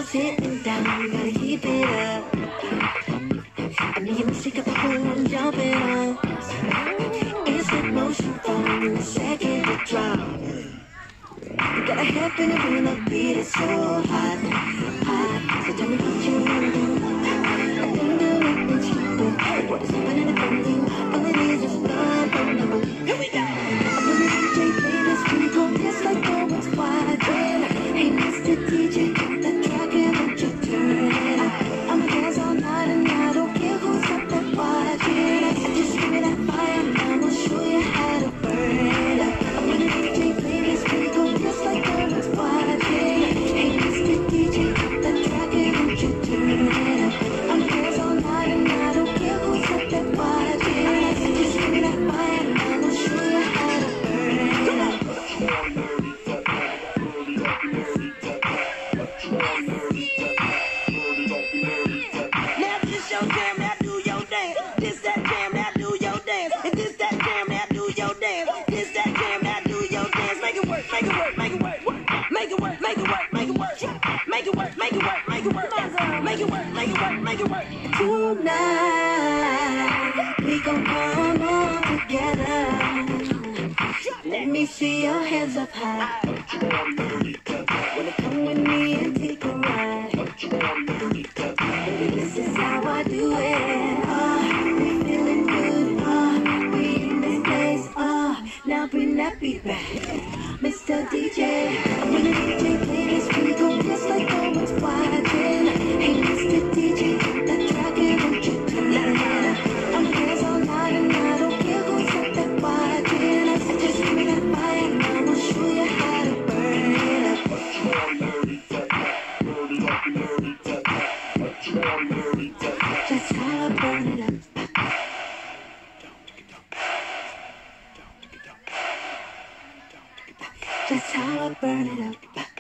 sitting down, you gotta keep it up. I know you miss it, got the whole room jumping up. Instant motion from the second to drop. You got a head spinning when the beat is so hot, hot. So tell me what you wanna do. I wanna do anything stupid. What is happening in front of you? All it is fun, fun, fun. Here we go. I'm gonna DJ play this freak on this like no one's watching. Hey, Mr. DJ, get that track and won't you turn it up? I'ma dance all night and I don't care who's up there watching. Just give me that fire and I'ma show you how to burn it up. I'm gonna DJ play this freak on this like no one's watching. Hey, Mr. DJ, get that track and won't you turn it up? I'ma dance all night and I don't care who's up there watching. Just give me that fire and I'ma show you how to burn it up. Now this your jam, now do your dance. This that jam, now do your dance. And this that jam, now do your dance. This that jam, now do your dance. Make it work, make it work, make it work. Make it work, make it work, make it work. Make it work, make it work, make it work. Make it work, make it work, make it work. Tonight we gon' come on together. Let me see your hands up high. Wanna come with me and take a ride? Baby, this is how I do it. We feeling good. We in this place. Now bring that beat back, Mr. DJ. I'm gonna DJ play this beat on just like no one's watching. Hey, Mr. DJ, get that track and won't you turn it up? I'm dance all night and I don't care who's up there watching. Just give me that fire and I'ma show you how to burn it up. That's how I burn it up. That's how I burn it up.